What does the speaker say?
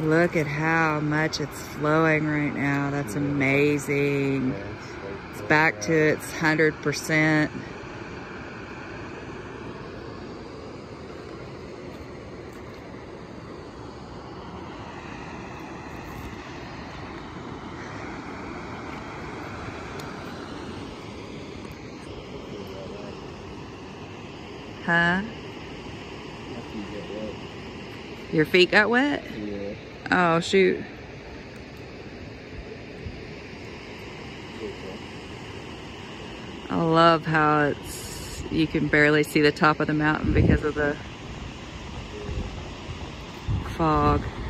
Look at how much it's flowing right now. That's amazing. It's back to its 100%. Huh? Your feet got wet? Yeah. Oh, shoot. I love how you can barely see the top of the mountain because of the fog.